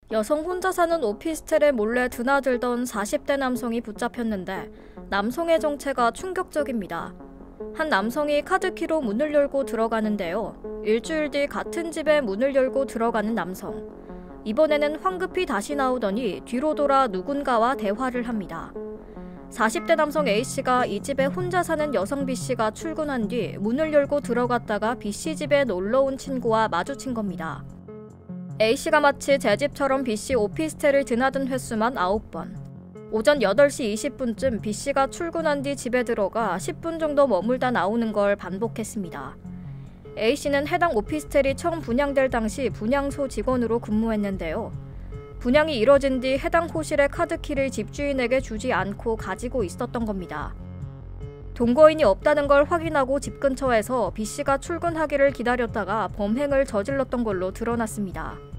여성 혼자 사는 오피스텔에 몰래 드나들던 40대 남성이 붙잡혔는데 남성의 정체가 충격적입니다. 한 남성이 카드키로 문을 열고 들어가는데요. 일주일 뒤 같은 집에 문을 열고 들어가는 남성. 이번에는 황급히 다시 나오더니 뒤로 돌아 누군가와 대화를 합니다. 40대 남성 A씨가 이 집에 혼자 사는 여성 B씨가 출근한 뒤 문을 열고 들어갔다가 B씨 집에 놀러온 친구와 마주친 겁니다. A씨가 마치 제 집처럼 B씨 오피스텔을 드나든 횟수만 9번. 오전 8시 20분쯤 B씨가 출근한 뒤 집에 들어가 10분 정도 머물다 나오는 걸 반복했습니다. A씨는 해당 오피스텔이 처음 분양될 당시 분양소 직원으로 근무했는데요. 분양이 이뤄진 뒤 해당 호실의 카드키를 집주인에게 주지 않고 가지고 있었던 겁니다. 동거인이 없다는 걸 확인하고 집 근처에서 B씨가 출근하기를 기다렸다가 범행을 저질렀던 걸로 드러났습니다.